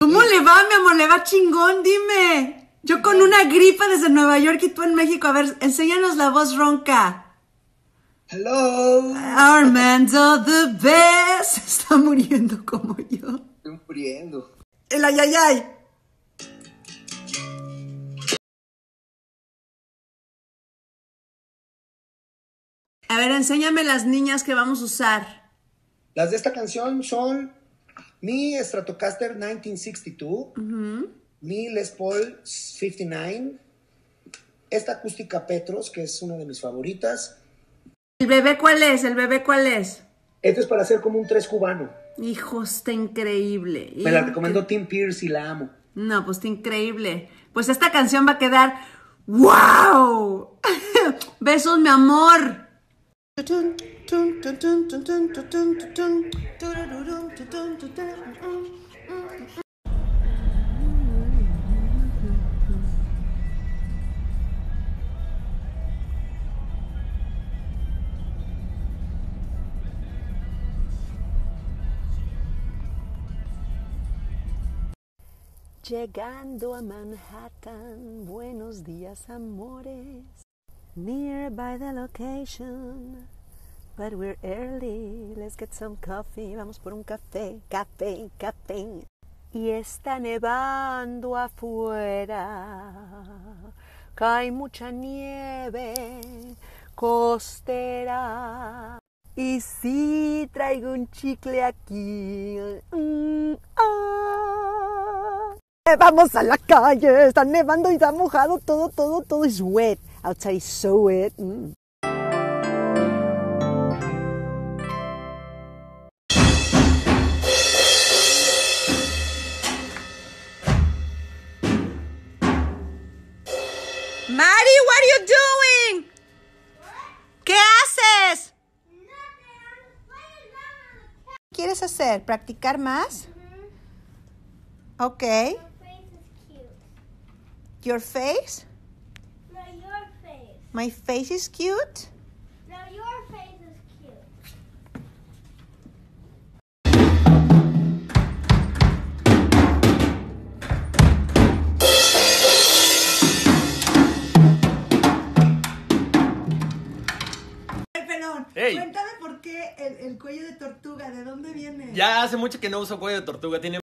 ¿Cómo le va, mi amor? ¿Le va chingón? Dime. Yo con una gripa desde Nueva York y tú en México. A ver, enséñanos la voz ronca. Hello. Armando the best. Se está muriendo como yo. Estoy muriendo. El ayayay. A ver, enséñame las niñas que vamos a usar. Las de esta canción son mi Stratocaster 1962, mi Les Paul 59, esta acústica Petros, que es una de mis favoritas. ¿El bebé cuál es? ¿El bebé cuál es? Este es para hacer como un 3 cubano. Hijo, está increíble. Me la recomendó Tim Pierce y la amo. No, pues está increíble. Pues esta canción va a quedar ¡wow! Besos, mi amor. Llegando a Manhattan, buenos días, amores. Nearby the location, but we're early. Let's get some coffee. Vamos por un café, café, café. Y está nevando afuera. Cae mucha nieve costera. Y sí, traigo un chicle aquí. Vamos a la calle, está nevando y está mojado todo is wet. Outside is so wet. Mari, what are you doing? ¿Qué haces? ¿Qué quieres hacer? ¿Practicar más? Okay. Your face? No, your face. My face is cute? No, your face is cute. Pelón, Hey. cuéntame por qué el cuello de tortuga, ¿de dónde viene? Ya hace mucho que no uso cuello de tortuga, tiene...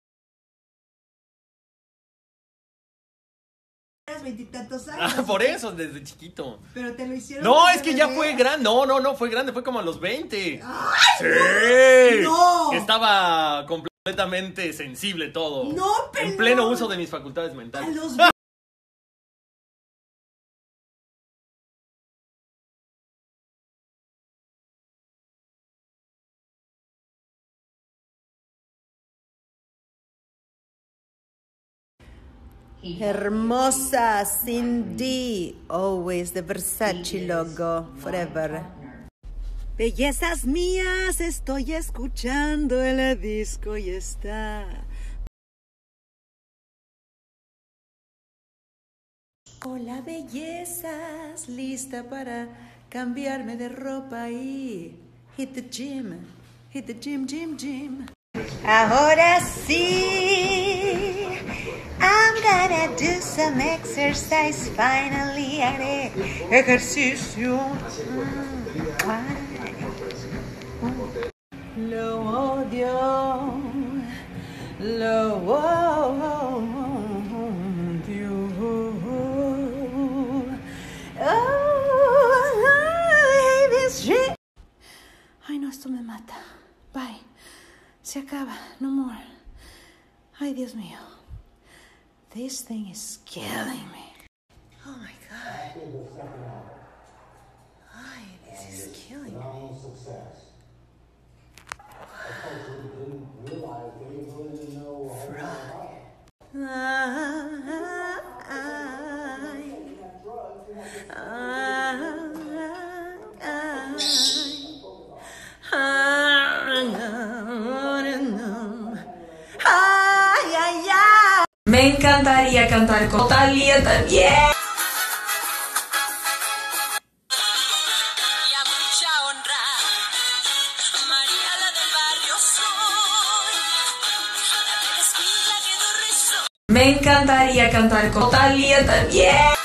Tienes 20 y tantos años. por eso, desde chiquito. Pero te lo hicieron. No, desde es que ya bebé. fue grande. No, fue grande, fue como a los 20. ¡Ay, ¡Sí! no! Estaba completamente sensible todo. No, pelón. En pleno uso de mis facultades A mentales. los Hermosa Cindy, always the Versace logo, forever. Bellezas mías, estoy escuchando el disco y está. Hola bellezas, lista para cambiarme de ropa y hit the gym, gym. Ahora sí, I'm gonna do some exercise. Finally haré ejercicio. Lo odio, lo odio. Oh, I hate this shit. Ay, no, esto me mata. Bye. Se acaba. No more. Ay, Dios mío. This thing is killing me. Oh my God. Ay, this is killing me. Me encantaría cantar con Thalía también. Y a mucha honra, María la del barrio soy. La que desfila, que no Me encantaría cantar con Thalía también.